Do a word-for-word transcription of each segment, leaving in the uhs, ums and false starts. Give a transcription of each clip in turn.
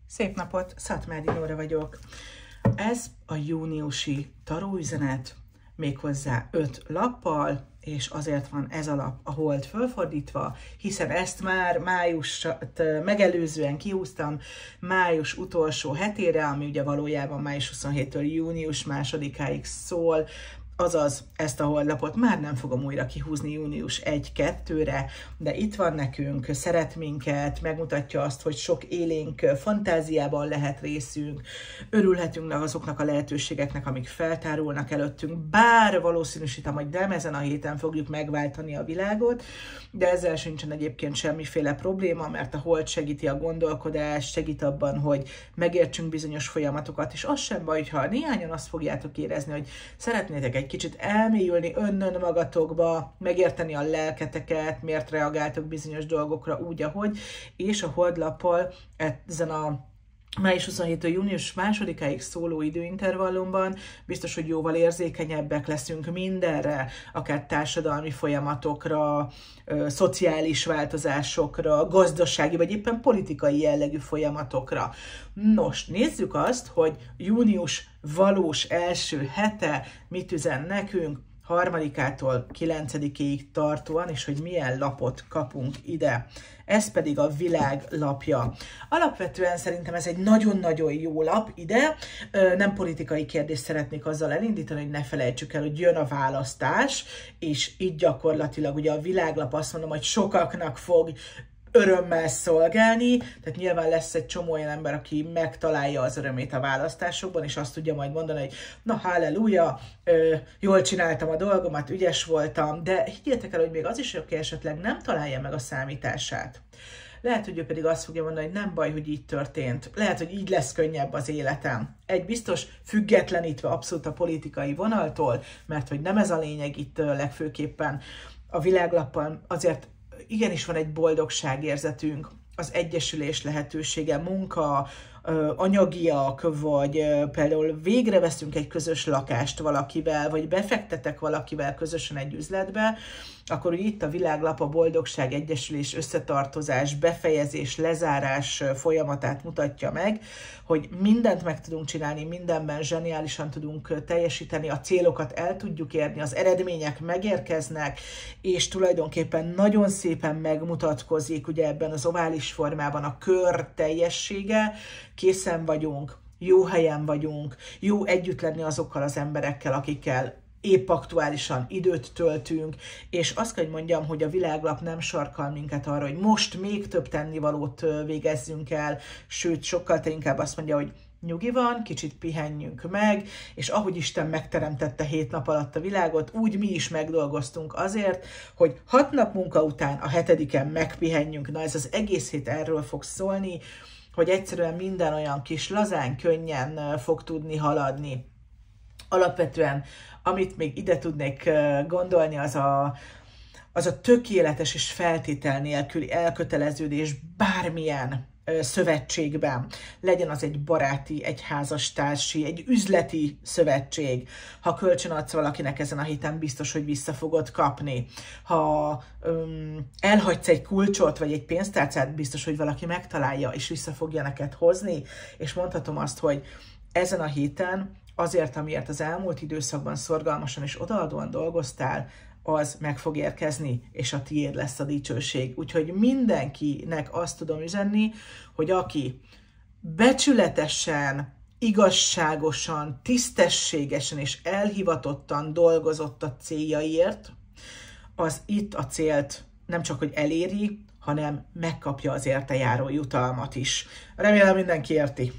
Szép napot, Szatmádi Nóra vagyok. Ez a júniusi taróüzenet, méghozzá öt lappal, és azért van ez a lap a hold fölfordítva, hiszen ezt már május megelőzően kihúztam május utolsó hetére, ami ugye valójában május huszonhétől június másodikáig szól, azaz ezt a holdlapot már nem fogom újra kihúzni június elseje-kettőre, de itt van nekünk, szeret minket, megmutatja azt, hogy sok élénk fantáziában lehet részünk, örülhetünk azoknak a lehetőségeknek, amik feltárulnak előttünk, bár valószínűsítem, hogy nem ezen a héten fogjuk megváltani a világot, de ezzel sincsen egyébként semmiféle probléma, mert a hold segíti a gondolkodást, segít abban, hogy megértsünk bizonyos folyamatokat, és az sem baj, ha néhányan azt fogjátok érezni, hogy szeretnétek egy kicsit elmélyülni önnön magatokba, megérteni a lelketeket, miért reagáltok bizonyos dolgokra úgy, ahogy, és a holdlappal ezen a május huszonhétől június másodikáig szóló időintervallumban biztos, hogy jóval érzékenyebbek leszünk mindenre, akár társadalmi folyamatokra, ö, szociális változásokra, gazdasági vagy éppen politikai jellegű folyamatokra. Nos, nézzük azt, hogy június valós első hete mit üzen nekünk, harmadikától kilencedikéig tartóan, és hogy milyen lapot kapunk ide. Ez pedig a világ lapja. Alapvetően szerintem ez egy nagyon-nagyon jó lap ide. Nem politikai kérdést szeretnék azzal elindítani, hogy ne felejtsük el, hogy jön a választás, és így gyakorlatilag ugye a világlap azt mondom, hogy sokaknak fog örömmel szolgálni, tehát nyilván lesz egy csomó olyan ember, aki megtalálja az örömét a választásokban, és azt tudja majd mondani, hogy na halleluja, jól csináltam a dolgomat, ügyes voltam, de higgyétek el, hogy még az is, aki esetleg nem találja meg a számítását. Lehet, hogy ő pedig azt fogja mondani, hogy nem baj, hogy így történt. Lehet, hogy így lesz könnyebb az életem. Egy biztos függetlenítve abszolút a politikai vonaltól, mert hogy nem ez a lényeg itt legfőképpen a világlappal, azért igenis van egy boldogságérzetünk, az egyesülés lehetősége, munka, anyagiak, vagy például végre veszünk egy közös lakást valakivel, vagy befektetek valakivel közösen egy üzletbe, akkor itt a világlap a boldogság, egyesülés, összetartozás, befejezés, lezárás folyamatát mutatja meg, hogy mindent meg tudunk csinálni, mindenben zseniálisan tudunk teljesíteni, a célokat el tudjuk érni, az eredmények megérkeznek, és tulajdonképpen nagyon szépen megmutatkozik ugye ebben az ovális formában a kör teljessége, készen vagyunk, jó helyen vagyunk, jó együtt lenni azokkal az emberekkel, akikkel épp aktuálisan időt töltünk, és azt kell, hogy mondjam, hogy a világlap nem sarkal minket arra, hogy most még több tennivalót végezzünk el, sőt, sokkal inkább azt mondja, hogy nyugi van, kicsit pihenjünk meg, és ahogy Isten megteremtette hét nap alatt a világot, úgy mi is megdolgoztunk azért, hogy hat nap munka után a hetediken megpihenjünk. Na ez az egész hét erről fog szólni, hogy egyszerűen minden olyan kis lazán, könnyen fog tudni haladni. Alapvetően, amit még ide tudnék gondolni, az a, az a tökéletes és feltétel nélküli elköteleződés bármilyen szövetségben. Legyen az egy baráti, egy házastársi, egy üzleti szövetség. Ha kölcsönadsz valakinek ezen a héten, biztos, hogy vissza fogod kapni. Ha um, elhagysz egy kulcsot, vagy egy pénztárcát, biztos, hogy valaki megtalálja, és vissza fogja neked hozni. És mondhatom azt, hogy ezen a héten azért, amiért az elmúlt időszakban szorgalmasan és odaadóan dolgoztál, az meg fog érkezni, és a tiéd lesz a dicsőség. Úgyhogy mindenkinek azt tudom üzenni, hogy aki becsületesen, igazságosan, tisztességesen és elhivatottan dolgozott a céljaiért, az itt a célt nem csak, hogy eléri, hanem megkapja az érte járó jutalmat is. Remélem mindenki érti.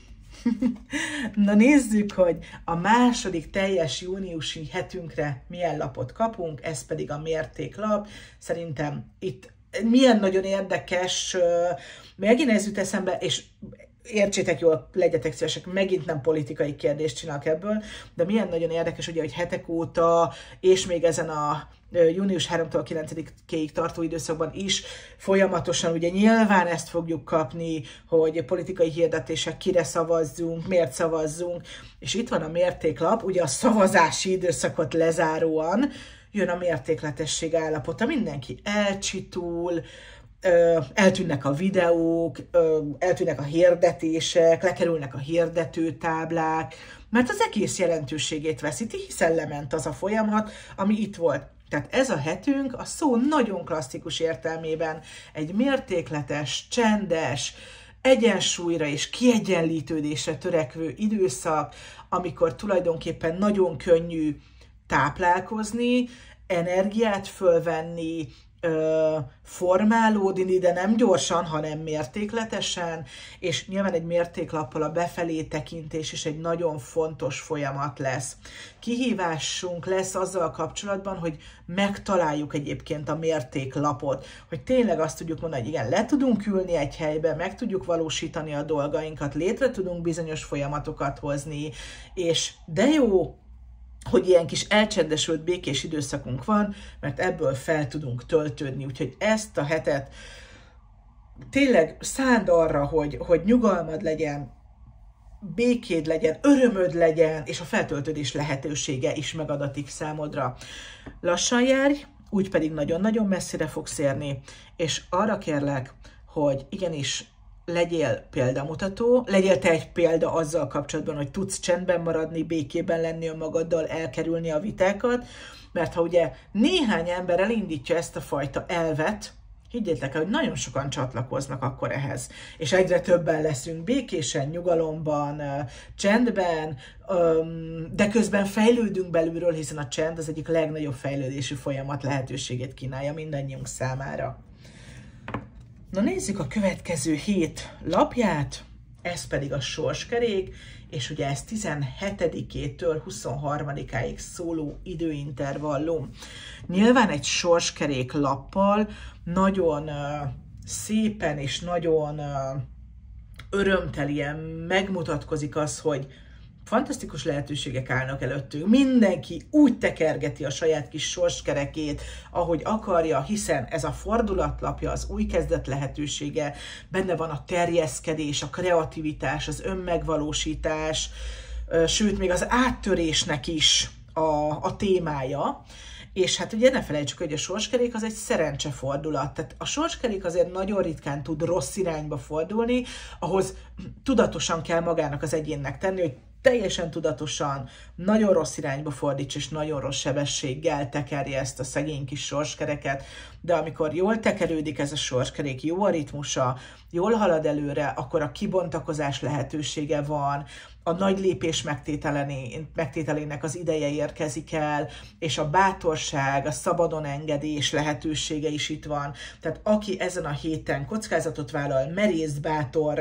Na nézzük, hogy a második teljes júniusi hetünkre milyen lapot kapunk, ez pedig a mértéklap. Szerintem itt milyen nagyon érdekes, megint ez jut eszembe, és értsétek jól, legyetek szívesek, megint nem politikai kérdést csinálok ebből, de milyen nagyon érdekes, ugye, hogy hetek óta, és még ezen a június harmadikától kilencedikéig tartó időszakban is folyamatosan, ugye nyilván ezt fogjuk kapni, hogy politikai hirdetések, kire szavazzunk, miért szavazzunk, és itt van a mértéklap, ugye a szavazási időszakot lezáróan jön a mértékletesség állapota, mindenki elcsitul, eltűnnek a videók, eltűnnek a hirdetések, lekerülnek a hirdetőtáblák, mert az egész jelentőségét veszíti, hiszen lement az a folyamat, ami itt volt. Tehát ez a hetünk a szó nagyon klasszikus értelmében egy mértékletes, csendes, egyensúlyra és kiegyenlítődésre törekvő időszak, amikor tulajdonképpen nagyon könnyű táplálkozni, energiát fölvenni, formálódni, de nem gyorsan, hanem mértékletesen, és nyilván egy mértéklappal a befelé tekintés is egy nagyon fontos folyamat lesz. Kihívásunk lesz azzal kapcsolatban, hogy megtaláljuk egyébként a mértéklapot, hogy tényleg azt tudjuk mondani, hogy igen, le tudunk ülni egy helybe, meg tudjuk valósítani a dolgainkat, létre tudunk bizonyos folyamatokat hozni, és de jó, hogy ilyen kis elcsendesült, békés időszakunk van, mert ebből fel tudunk töltődni. Úgyhogy ezt a hetet tényleg szánd arra, hogy, hogy nyugalmad legyen, békéd legyen, örömöd legyen, és a feltöltődés lehetősége is megadatik számodra. Lassan járj, úgy pedig nagyon-nagyon messzire fogsz érni, és arra kérlek, hogy igenis legyél példamutató, legyél te egy példa azzal kapcsolatban, hogy tudsz csendben maradni, békében lenni önmagaddal, elkerülni a vitákat, mert ha ugye néhány ember elindítja ezt a fajta elvet, higgyétek el, hogy nagyon sokan csatlakoznak akkor ehhez, és egyre többen leszünk békésen, nyugalomban, csendben, de közben fejlődünk belülről, hiszen a csend az egyik legnagyobb fejlődési folyamat lehetőségét kínálja mindannyiunk számára. Na nézzük a következő hét lapját, ez pedig a sorskerék, és ugye ez tizenhetedikétől huszonharmadikáig szóló időintervallum. Nyilván egy sorskerék lappal nagyon uh, szépen és nagyon uh, örömtelien megmutatkozik az, hogy fantasztikus lehetőségek állnak előttünk. Mindenki úgy tekergeti a saját kis sorskerekét, ahogy akarja, hiszen ez a fordulatlapja, az új kezdet lehetősége, benne van a terjeszkedés, a kreativitás, az önmegvalósítás, sőt, még az áttörésnek is a, a témája. És hát ugye ne felejtsük, hogy a sorskerék az egy szerencsefordulat. Tehát a sorskerék azért nagyon ritkán tud rossz irányba fordulni, ahhoz tudatosan kell magának az egyénnek tenni, hogy teljesen tudatosan, nagyon rossz irányba fordíts, és nagyon rossz sebességgel tekerje ezt a szegény kis sorskereket, de amikor jól tekerődik ez a sorskerék, jó a ritmusa, jól halad előre, akkor a kibontakozás lehetősége van, a nagy lépés megtételének az ideje érkezik el, és a bátorság, a szabadon engedés lehetősége is itt van. Tehát aki ezen a héten kockázatot vállal, merész, bátor,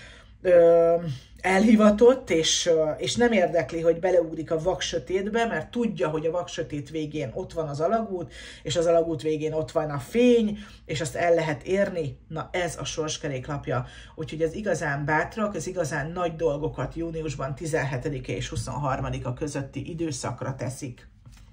ö, elhivatott, és, és nem érdekli, hogy beleugrik a vaksötétbe, mert tudja, hogy a vaksötét végén ott van az alagút, és az alagút végén ott van a fény, és azt el lehet érni. Na ez a sorskerék lapja. Úgyhogy az igazán bátrak, az igazán nagy dolgokat júniusban tizenhetedike és huszonharmadika közötti időszakra teszik.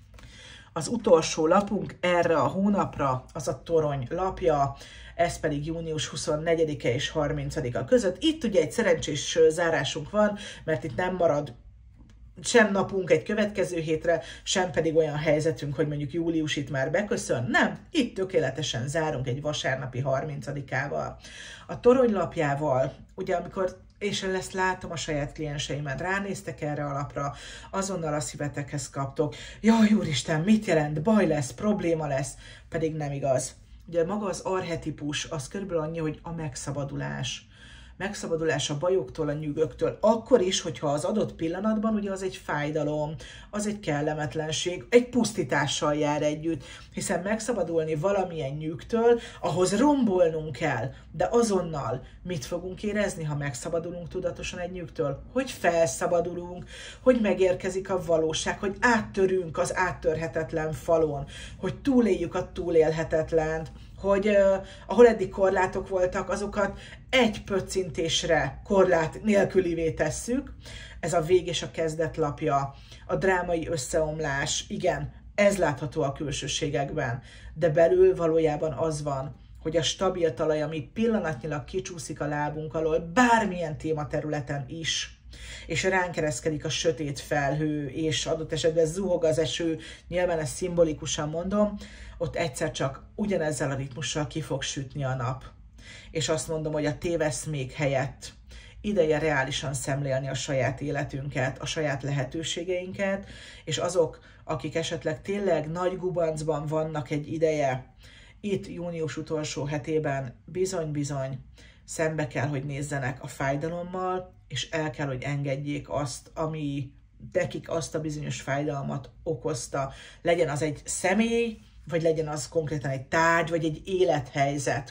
Az utolsó lapunk erre a hónapra az a torony lapja, ez pedig június huszonnegyedike és harmincadika között. Itt ugye egy szerencsés zárásunk van, mert itt nem marad sem napunk egy következő hétre, sem pedig olyan helyzetünk, hogy mondjuk július itt már beköszön. Nem, itt tökéletesen zárunk egy vasárnapi harmincadikával. A toronylapjával, ugye amikor és ezt látom a saját klienseimen, ránéztek erre a lapra, azonnal a szívetekhez kaptok, jaj, úristen, mit jelent, baj lesz, probléma lesz, pedig nem igaz. Ugye maga az archetipus az körülbelül annyi, hogy a megszabadulás. Megszabadulás a bajoktól, a nyűgöktől, akkor is, hogyha az adott pillanatban ugye az egy fájdalom, az egy kellemetlenség, egy pusztítással jár együtt, hiszen megszabadulni valamilyen nyűgtől, ahhoz rombolnunk kell, de azonnal mit fogunk érezni, ha megszabadulunk tudatosan egy nyűgtől? Hogy felszabadulunk, hogy megérkezik a valóság, hogy áttörünk az áttörhetetlen falon, hogy túléljük a túlélhetetlent, hogy uh, ahol eddig korlátok voltak, azokat egy pöccintésre korlát nélkülivé tesszük. Ez a vég és a kezdet lapja, a drámai összeomlás, igen, ez látható a külsőségekben, de belül valójában az van, hogy a stabil talaj, ami pillanatnyilag kicsúszik a lábunk alól, bármilyen tématerületen is, és ránk ereszkedik a sötét felhő, és adott esetben zuhog az eső, nyilván ezt szimbolikusan mondom, ott egyszer csak ugyanezzel a ritmussal ki fog sütni a nap. És azt mondom, hogy a téveszmék helyett ideje reálisan szemlélni a saját életünket, a saját lehetőségeinket, és azok, akik esetleg tényleg nagy gubancban vannak egy ideje, itt június utolsó hetében bizony-bizony szembe kell, hogy nézzenek a fájdalommal, és el kell, hogy engedjék azt, ami nekik azt a bizonyos fájdalmat okozta. Legyen az egy személy, vagy legyen az konkrétan egy tárgy, vagy egy élethelyzet.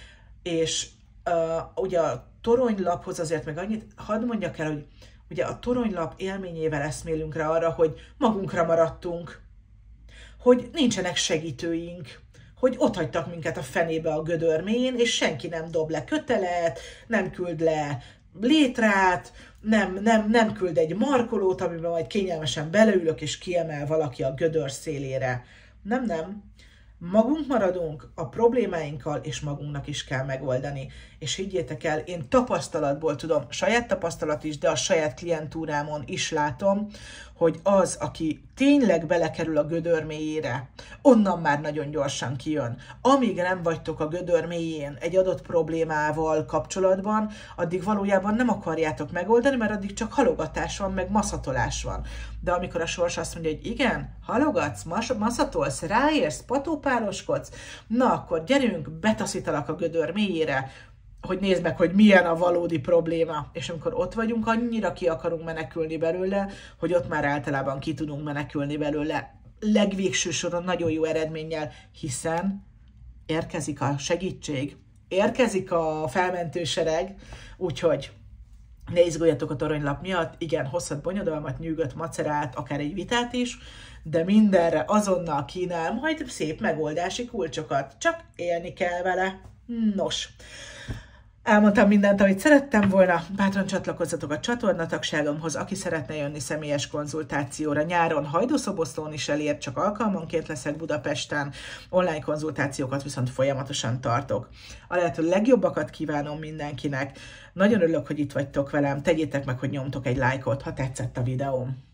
És uh, ugye a toronylaphoz azért meg annyit, hadd mondjak el, hogy ugye a toronylap élményével eszmélünk rá arra, hogy magunkra maradtunk, hogy nincsenek segítőink, hogy otthagytak minket a fenébe a gödör mélyén, és senki nem dob le kötelet, nem küld le létrát, nem, nem, nem küld egy markolót, amiben majd kényelmesen beleülök, és kiemel valaki a gödör szélére. Nem, nem. Magunk maradunk a problémáinkkal, és magunknak is kell megoldani. És higgyétek el, én tapasztalatból tudom, saját tapasztalat is, de a saját klientúrámon is látom, hogy az, aki tényleg belekerül a gödör mélyére, onnan már nagyon gyorsan kijön. Amíg nem vagytok a gödör mélyén egy adott problémával kapcsolatban, addig valójában nem akarjátok megoldani, mert addig csak halogatás van, meg maszatolás van. De amikor a sors azt mondja, hogy igen, halogatsz, mas- maszatolsz, ráérsz, patópároskodsz, na akkor gyerünk, betaszítalak a gödör mélyére, hogy nézd meg, hogy milyen a valódi probléma. És amikor ott vagyunk, annyira ki akarunk menekülni belőle, hogy ott már általában ki tudunk menekülni belőle legvégső soron nagyon jó eredménnyel, hiszen érkezik a segítség, érkezik a felmentősereg, úgyhogy ne izguljatok a toronylap miatt, igen, hosszat bonyodalmat, nyűgöt, macerát, akár egy vitát is, de mindenre azonnal kínál majd szép megoldási kulcsokat, csak élni kell vele. Nos, elmondtam mindent, amit szerettem volna, bátran csatlakozzatok a csatornatagságomhoz, aki szeretne jönni személyes konzultációra. Nyáron Hajdúszoboszlón is elért, csak alkalmanként leszek Budapesten, online konzultációkat viszont folyamatosan tartok. A lehető legjobbakat kívánom mindenkinek, nagyon örülök, hogy itt vagytok velem, tegyétek meg, hogy nyomtok egy lájkot, ha tetszett a videóm.